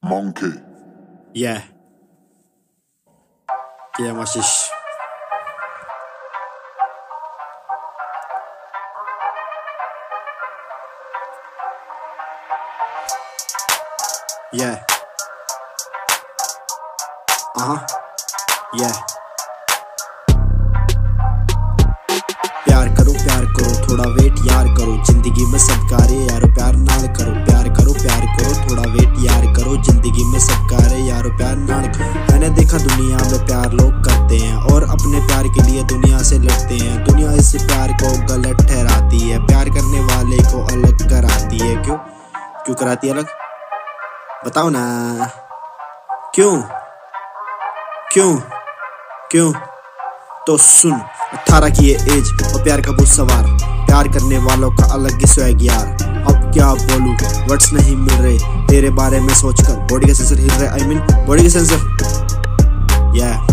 Monkey. Yeah. Yeah, Mashish. Yeah. Yeah. प्यार करो थोड़ा वेट यार करो, जिंदगी में सब कार्य यारो प्यार नाल करो। प्यार करो थोड़ा वेट यार करो, जिंदगी में सब कार्य यारो प्यार नाल करो। मैंने देखा दुनिया में प्यार लोग करते हैं और अपने प्यार के लिए दुनिया से लड़ते हैं। दुनिया इस प्यार को गलत ठहराती है, प्यार करने वाले को अलग कराती है। क्यों कराती है अलग? बताओ ना क्यों? तो सुन, 18 की ये एज और प्यार का भूत सवार, प्यार करने वालों का अलग ही स्वैग यार। अब क्या बोलूं, वर्ड्स नहीं मिल रहे तेरे बारे में सोचकर, बॉडी के सेंसर हिल रहे, I mean बॉडी के सेंसर। yeah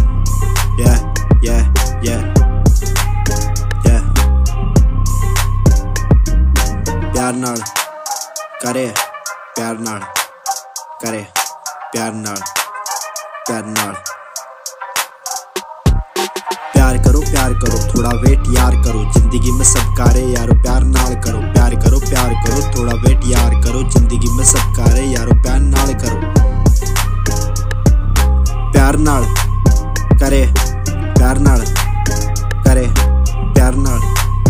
प्यार नाल करे, प्यार नाल करे, प्यार नाल प्यार करो थोड़ा वेट यार करो, जिंदगी में सब कार्य यारो प्यार नाल करो। प्यार करो थोड़ा वेट यार करो, जिंदगी में सब कार्य यारो प्यार नाल करो। प्यार नाल करे, प्यार नाल करे, प्यार नाल।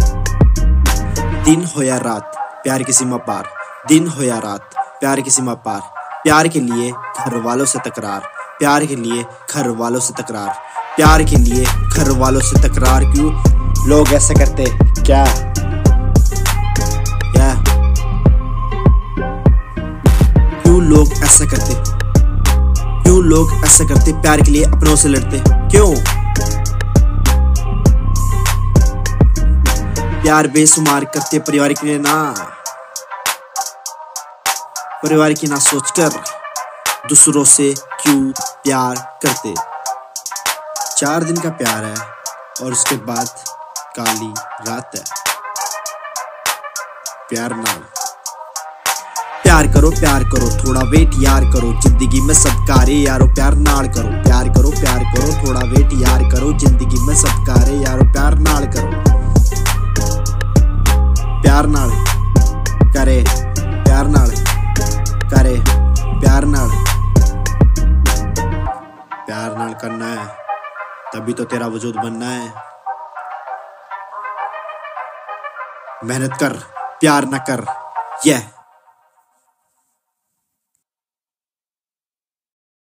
दिन हो या रात प्यार की सीमा पार, दिन हो या रात प्यार की सीमा पार। प्यार के लिए घर वालों से तकरार, प्यार के लिए घर वालों से तकरार, प्यार के लिए घर वालों से तकरार। क्यों लोग ऐसा करते? क्या क्यों लोग ऐसा करते? क्यों लोग ऐसा करते? प्यार के लिए अपनों से लड़ते क्यों? प्यार बेसुमार करते परिवार के लिए ना, परिवार की ना सोचकर दूसरों से क्यों प्यार करते? 4 दिन का प्यार है और उसके बाद काली रात है। प्यार नाल प्यार करो थोड़ा वेट यार करो, जिंदगी में सब कार्य यारो प्यार नाल करो। प्यार करो थोड़ा वेट यार करो, जिंदगी में सब कार्य यारो प्यार नाल करो। प्यार नाल करे, प्यार नाल करे, प्यार नाल करना है, तभी तो तेरा वजूद बनना है। मेहनत कर, प्यार न कर।